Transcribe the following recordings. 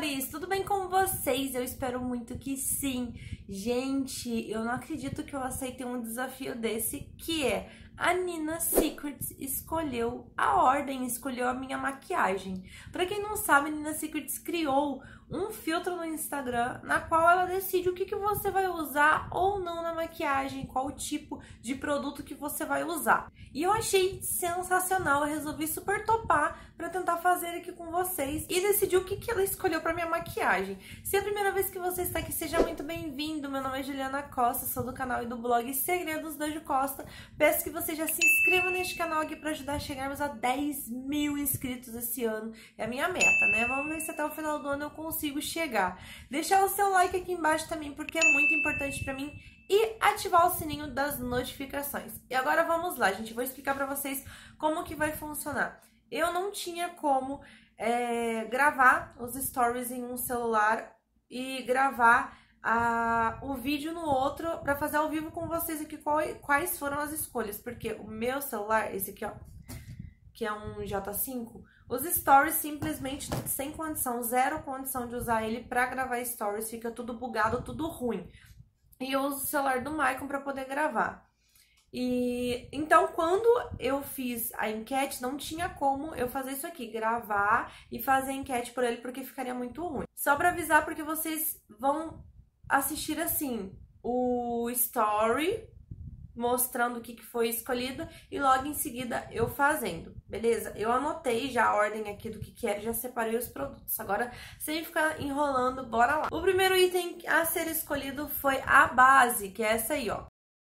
amores, tudo bem com vocês? Eu espero muito que sim. Gente, eu não acredito que eu aceitei um desafio desse, que é a Nina Secrets escolheu a ordem, escolheu a minha maquiagem. Pra quem não sabe, a Nina Secrets criou um filtro no Instagram na qual ela decide o que você vai usar ou não na maquiagem, qual o tipo de produto que você vai usar. E eu achei sensacional, eu resolvi super topar pra tentar fazer aqui com vocês e decidir o que ela escolheu pra minha maquiagem. Se é a primeira vez que você está aqui, seja muito bem-vindo. Meu nome é Juliana Costa, sou do canal e do blog Segredos da Ju Costa. Peço que você já se inscreva neste canal aqui pra ajudar a chegarmos a 10 mil inscritos esse ano. É a minha meta, né? Vamos ver se até o final do ano eu consigo chegar. Deixar o seu like aqui embaixo também, porque é muito importante pra mim. E ativar o sininho das notificações. E agora vamos lá, gente. Vou explicar pra vocês como que vai funcionar. Eu não tinha como gravar os stories em um celular e gravar o vídeo no outro pra fazer ao vivo com vocês aqui quais foram as escolhas. Porque o meu celular, esse aqui, ó, que é um J5, os stories simplesmente sem condição, zero condição de usar ele pra gravar stories. Fica tudo bugado, tudo ruim. E eu uso o celular do Maicon para poder gravar. E então, quando eu fiz a enquete, não tinha como eu fazer isso aqui, gravar e fazer a enquete por ele, porque ficaria muito ruim. Só para avisar, porque vocês vão assistir assim o story mostrando o que foi escolhido e logo em seguida eu fazendo, beleza? Eu anotei já a ordem aqui do que é, já separei os produtos. Agora, sem ficar enrolando, bora lá. O primeiro item a ser escolhido foi a base, que é essa aí, ó.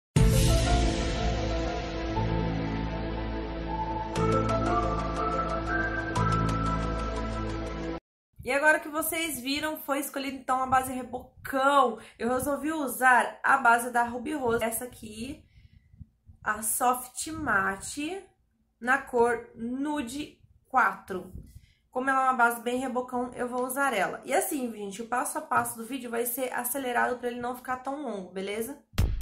E agora que vocês viram, foi escolhida então a base Rebocão. Eu resolvi usar a base da Ruby Rose, essa aqui, a Soft Matte, na cor Nude 4. Como ela é uma base bem rebocão, eu vou usar ela. E assim, gente, o passo a passo do vídeo vai ser acelerado para ele não ficar tão longo, beleza?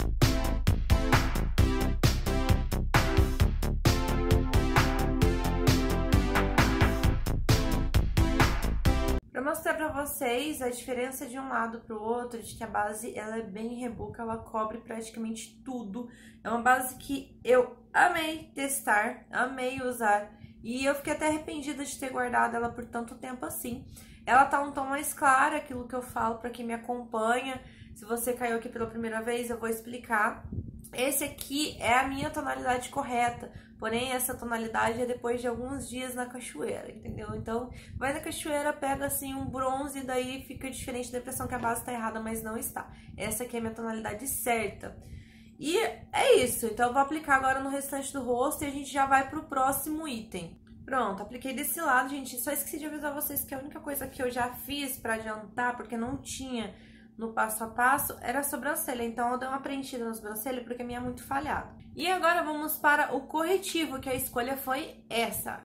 Para mostrar para vocês a diferença de um lado para o outro, de que a base ela é bem reboca, ela cobre praticamente tudo. É uma base que eu amei testar, amei usar e eu fiquei até arrependida de ter guardado ela por tanto tempo assim. Ela tá um tom mais claro, aquilo que eu falo para quem me acompanha. Se você caiu aqui pela primeira vez, eu vou explicar. Esse aqui é a minha tonalidade correta, porém essa tonalidade é depois de alguns dias na cachoeira, entendeu? Então, vai na cachoeira, pega assim um bronze e daí fica diferente da impressão que a base tá errada, mas não está. Essa aqui é a minha tonalidade certa. E é isso, então eu vou aplicar agora no restante do rosto e a gente já vai pro próximo item. Pronto, apliquei desse lado, gente, só esqueci de avisar vocês que a única coisa que eu já fiz pra adiantar, porque não tinha no passo a passo, era a sobrancelha. Então, eu dei uma preenchida na sobrancelha porque a minha é muito falhada. E agora vamos para o corretivo, que a escolha foi essa.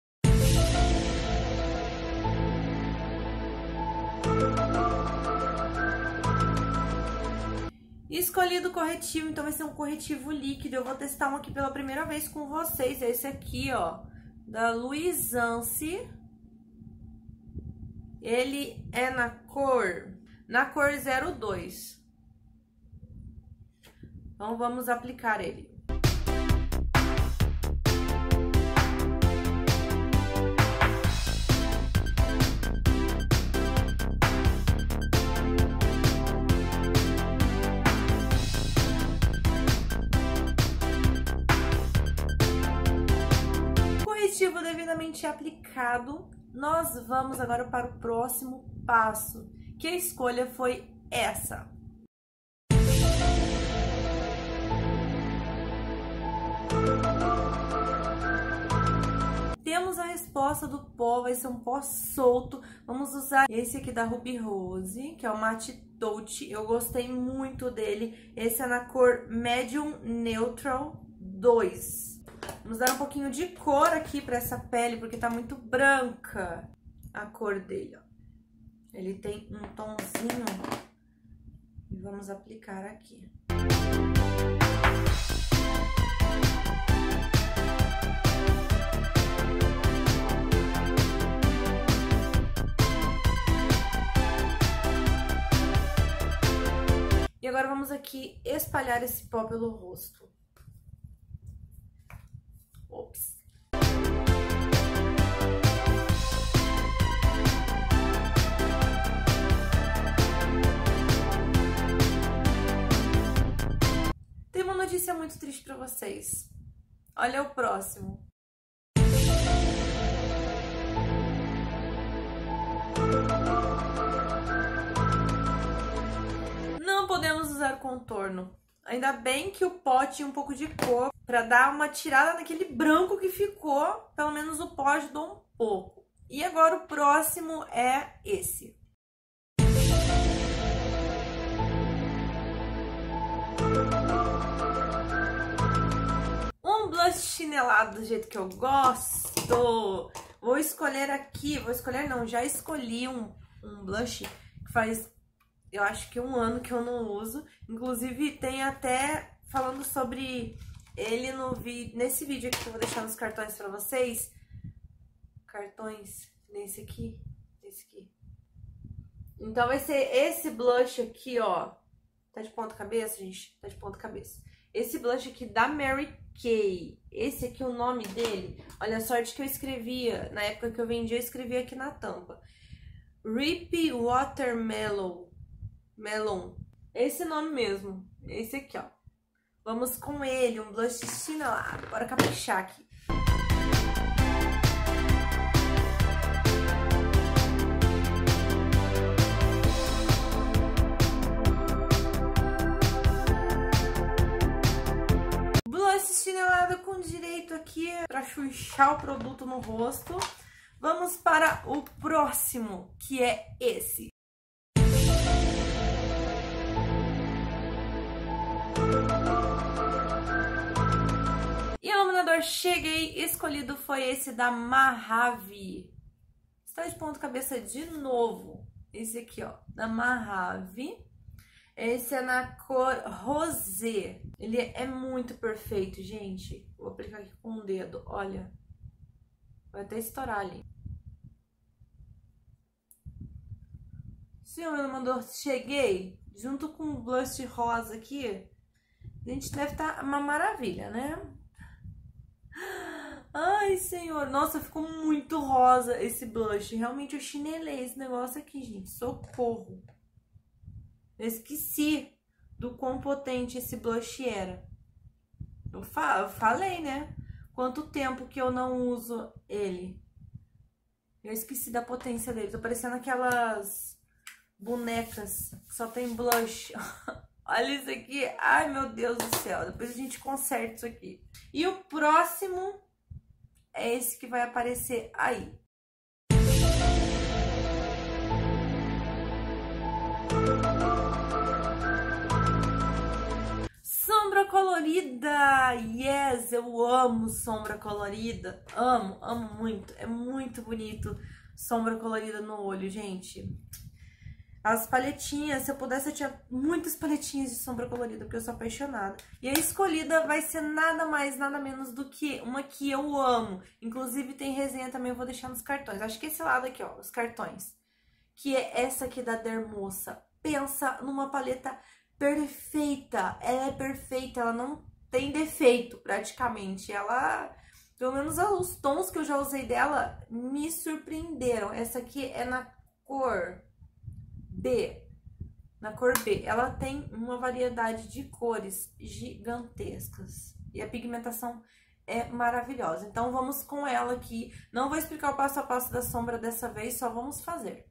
Escolhido o corretivo, então vai ser um corretivo líquido. Eu vou testar um aqui pela primeira vez com vocês. É esse aqui, ó, da Luisance. Ele é na cor 02. Então, vamos aplicar ele. Corretivo devidamente aplicado, nós vamos agora para o próximo passo, que a escolha foi essa. Temos a resposta do pó, vai ser um pó solto. Vamos usar esse aqui da Ruby Rose, que é o Matte Touch. Eu gostei muito dele. Esse é na cor Medium Neutral 2. Vamos dar um pouquinho de cor aqui para essa pele, porque tá muito branca a cor dele, ó. Ele tem um tomzinho e vamos aplicar aqui. vamos aqui espalhar esse pó pelo rosto. Ops. Tem uma notícia muito triste pra vocês. Olha o próximo. Não podemos usar contorno. Ainda bem que o pó tinha um pouco de cor pra dar uma tirada naquele branco que ficou. Pelo menos o pó ajudou um pouco. E agora o próximo é esse. Um blush chinelado do jeito que eu gosto. Vou escolher aqui, já escolhi um blush que faz, eu acho que 1 ano que eu não uso. Inclusive tem até falando sobre ele nesse vídeo aqui que eu vou deixar nos cartões pra vocês. Cartões, nesse aqui, esse aqui. Então vai ser esse blush aqui, ó. Tá de ponta cabeça, gente? Tá de ponta cabeça. Esse blush aqui da Mary Kay. Esse aqui, o nome dele. Olha a sorte que eu escrevia. Na época que eu vendia, eu escrevia aqui na tampa. Rippy Watermelon. Esse nome mesmo. Esse aqui, ó. Vamos com ele, um blush chinelado. Bora caprichar aqui. Chinelada com direito aqui para chuchar o produto no rosto. Vamos para o próximo, que é esse. E o iluminador cheguei, escolhido foi esse da Mojave. Está de ponta cabeça de novo. Esse aqui, ó, da Mojave. Esse é na cor rosé. Ele é muito perfeito, gente. Vou aplicar aqui com o dedo, olha. Vai até estourar ali. Sim, meu iluminador, cheguei. Junto com o blush rosa aqui. Gente, deve estar uma maravilha, né? Ai, senhor. Nossa, ficou muito rosa esse blush. Realmente eu chinelei esse negócio aqui, gente. Socorro. Eu esqueci do quão potente esse blush era. Eu falei, né? Quanto tempo que eu não uso ele. Eu esqueci da potência dele. Tô parecendo aquelas bonecas que só tem blush. Olha isso aqui. Ai, meu Deus do céu. Depois a gente conserta isso aqui. E o próximo é esse que vai aparecer aí. Sombra colorida, yes, eu amo sombra colorida, amo muito, é muito bonito sombra colorida no olho, gente. As paletinhas, se eu pudesse eu tinha muitas paletinhas de sombra colorida, porque eu sou apaixonada. E a escolhida vai ser nada mais, nada menos do que uma que eu amo, inclusive tem resenha também, eu vou deixar nos cartões, acho que esse lado aqui, ó, os cartões, que é essa aqui da Dermoça. Pensa numa paleta perfeita, ela é perfeita, ela não tem defeito praticamente, ela, pelo menos os tons que eu já usei dela me surpreenderam. Essa aqui é na cor B, ela tem uma variedade de cores gigantescas e a pigmentação é maravilhosa, então vamos com ela aqui. Não vou explicar o passo a passo da sombra dessa vez, só vamos fazer.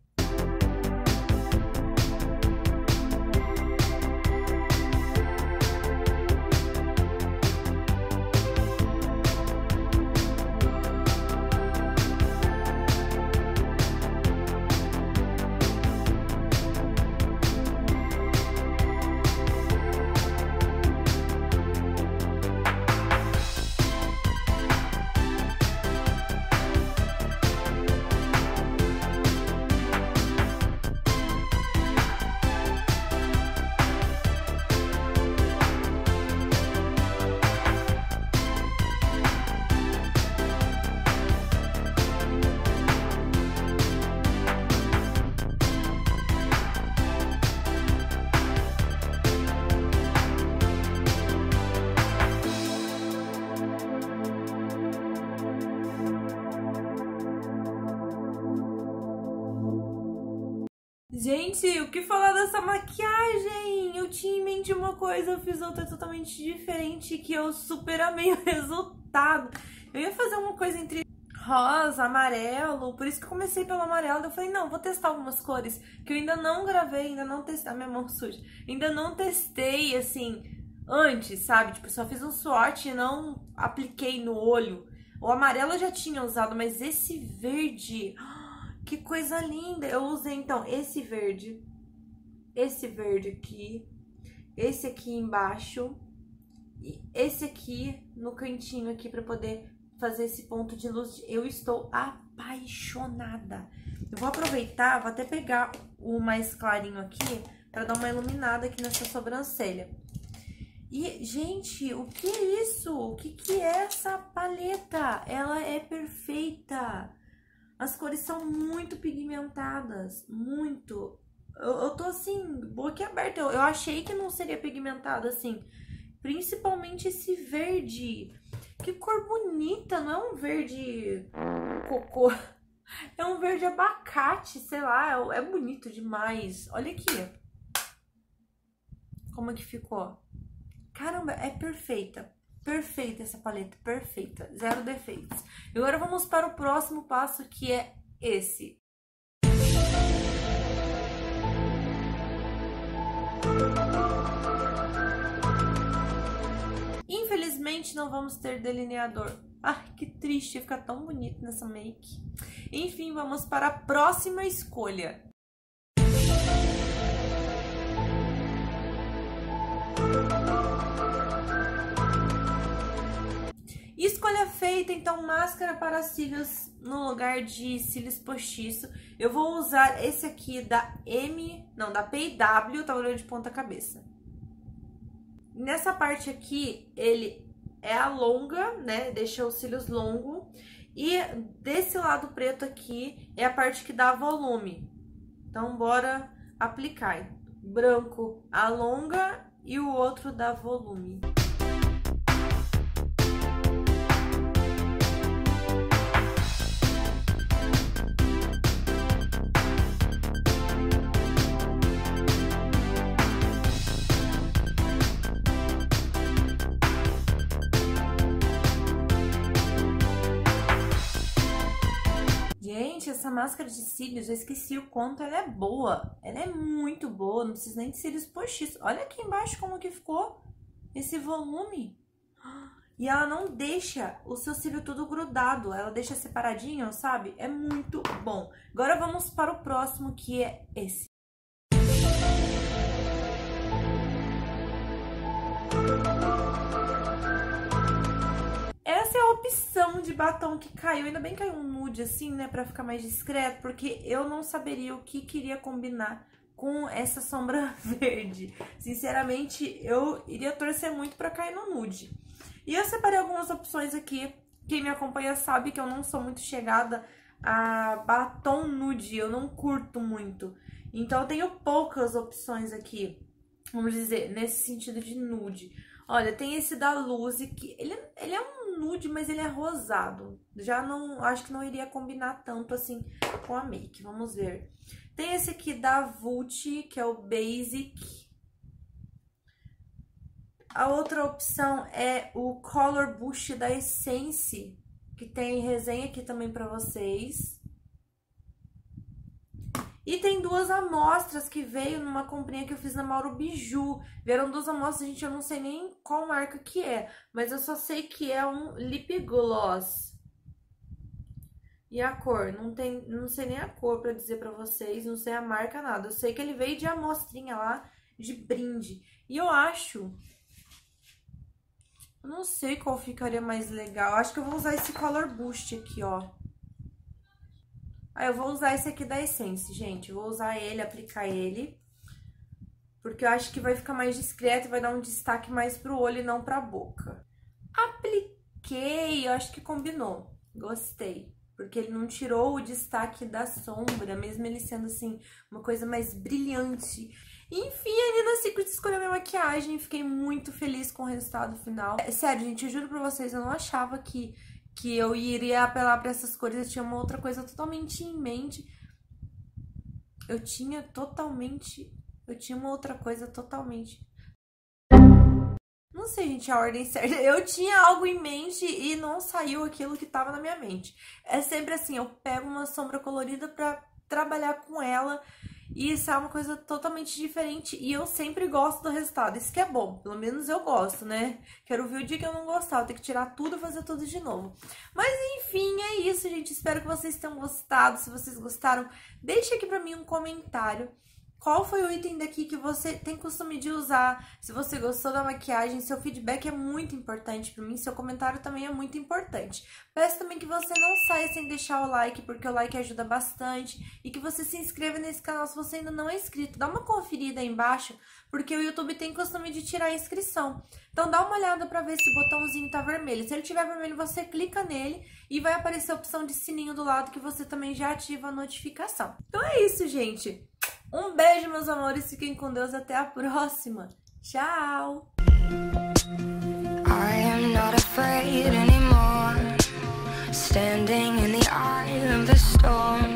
Gente, o que falar dessa maquiagem? Eu tinha em mente uma coisa, eu fiz outra totalmente diferente, que eu super amei o resultado. Eu ia fazer uma coisa entre rosa, amarelo, por isso que eu comecei pelo amarelo. Eu falei, não, vou testar algumas cores que eu ainda não gravei, ainda não testei, a minha mão suja, ainda não testei, assim, antes, sabe? Tipo, só fiz um swatch e não apliquei no olho. O amarelo eu já tinha usado, mas esse verde, que coisa linda! Eu usei, então, esse verde aqui, esse aqui embaixo e esse aqui no cantinho aqui pra poder fazer esse ponto de luz. Eu estou apaixonada. Eu vou aproveitar, vou até pegar o mais clarinho aqui pra dar uma iluminada aqui nessa sobrancelha. E, gente, o que é isso? O que é essa paleta? Ela é perfeita. As cores são muito pigmentadas, muito. Eu tô assim, boquiaberta. Eu achei que não seria pigmentado assim. Principalmente esse verde. Que cor bonita, não é um verde cocô. É um verde abacate, sei lá. É bonito demais. Olha aqui. Como é que ficou? Caramba, é perfeita. Perfeita essa paleta, perfeita. Zero defeitos. E agora vamos para o próximo passo, que é esse. Infelizmente não vamos ter delineador. Ai, que triste, ia ficar tão bonito nessa make. Enfim, vamos para a próxima escolha. Escolha feita, então, máscara para cílios no lugar de cílios postiço. Eu vou usar esse aqui da da P&W, tamanho de ponta cabeça. Nessa parte aqui, ele é a longa, né? Deixa os cílios longos. E desse lado preto aqui é a parte que dá volume. Então, bora aplicar. Branco alonga e o outro dá volume. Gente, essa máscara de cílios, eu esqueci o quanto ela é boa. Ela é muito boa, não precisa nem de cílios postiços. Olha aqui embaixo como que ficou esse volume. E ela não deixa o seu cílio tudo grudado, ela deixa separadinho, sabe? É muito bom. Agora vamos para o próximo, que é esse. Essa é a opção de batom que caiu. Ainda bem que caiu um nude assim, né? Pra ficar mais discreto. Porque eu não saberia o que queria combinar com essa sombra verde. Sinceramente, eu iria torcer muito pra cair no nude. E eu separei algumas opções aqui. Quem me acompanha sabe que eu não sou muito chegada a batom nude. Eu não curto muito. Então, eu tenho poucas opções aqui. Vamos dizer, nesse sentido de nude. Olha, tem esse da Luzy, que ele é um nude, mas ele é rosado. Já não, acho que não iria combinar tanto assim com a make. Vamos ver. Tem esse aqui da Vult, que é o Basic. A outra opção é o Color Boost da Essence, que tem resenha aqui também pra vocês. E tem duas amostras que veio numa comprinha que eu fiz na Mauro Biju. Vieram duas amostras, gente, eu não sei nem qual marca que é, mas eu só sei que é um lip gloss. E a cor, não sei nem a cor pra dizer pra vocês, não sei a marca, nada. Eu sei que ele veio de amostrinha lá, de brinde. E eu acho... Eu não sei qual ficaria mais legal. Acho que eu vou usar esse Color Boost aqui, ó. Eu vou usar esse aqui da Essence, gente. Eu vou usar ele, aplicar ele. Porque eu acho que vai ficar mais discreto e vai dar um destaque mais pro olho e não pra boca. Apliquei, eu acho que combinou. Gostei. Porque ele não tirou o destaque da sombra, mesmo ele sendo, assim, uma coisa mais brilhante. Enfim, a Nina Secret escolheu minha maquiagem. Fiquei muito feliz com o resultado final. Sério, gente, eu juro pra vocês, eu não achava que eu iria apelar pra essas cores. Eu tinha uma outra coisa totalmente em mente. Eu tinha uma outra coisa totalmente... Não sei, gente, a ordem certa. Eu tinha algo em mente e não saiu aquilo que tava na minha mente. É sempre assim, eu pego uma sombra colorida pra trabalhar com ela e isso é uma coisa totalmente diferente e eu sempre gosto do resultado. Isso que é bom, pelo menos eu gosto, né? Quero ver o dia que eu não gostar, eu tenho que tirar tudo e fazer tudo de novo. Mas enfim, é isso, gente. Espero que vocês tenham gostado. Se vocês gostaram, deixa aqui pra mim um comentário. Qual foi o item daqui que você tem costume de usar? Se você gostou da maquiagem, seu feedback é muito importante pra mim, seu comentário também é muito importante. Peço também que você não saia sem deixar o like, porque o like ajuda bastante, e que você se inscreva nesse canal se você ainda não é inscrito. Dá uma conferida aí embaixo, porque o YouTube tem costume de tirar a inscrição. Então dá uma olhada pra ver se o botãozinho tá vermelho. Se ele tiver vermelho, você clica nele e vai aparecer a opção de sininho do lado que você também já ativa a notificação. Então é isso, gente. Um beijo, meus amores. Fiquem com Deus. Até a próxima. Tchau! I am not afraid anymore, standing in the eye of the storm.